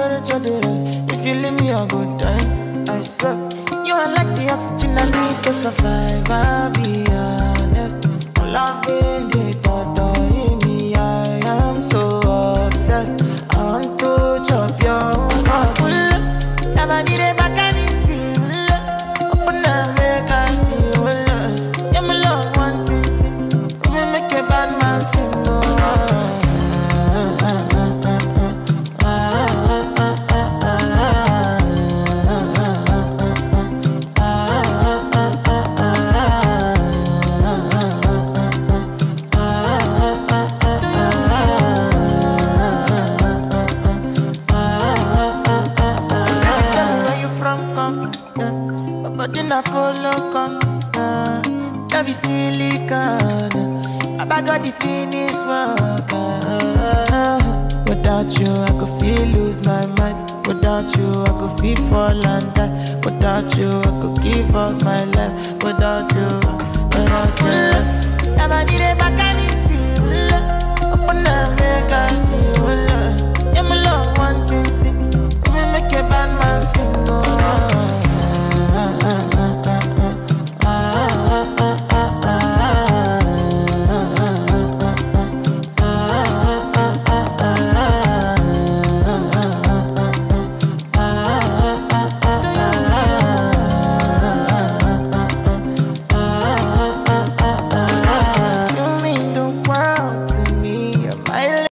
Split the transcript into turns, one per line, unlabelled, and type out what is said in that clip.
temperature dey rise. If you leave me, I go die. I swear. You are like the oxygen I need to survive. I'll be honest. I'm loving the thought of me. I am so obsessed. I want to chop your heart. Never did it back and it's real. Open and make us feel. Yeah, my love one thing. Me make a bad man sing. But then I follow come, love is really gone. I got the finish work. Without you, I could feel lose my mind. Without you, I could feel fall and die. Without you, I could give up my life. Without you, never did it back and it's real. Open and make us feel.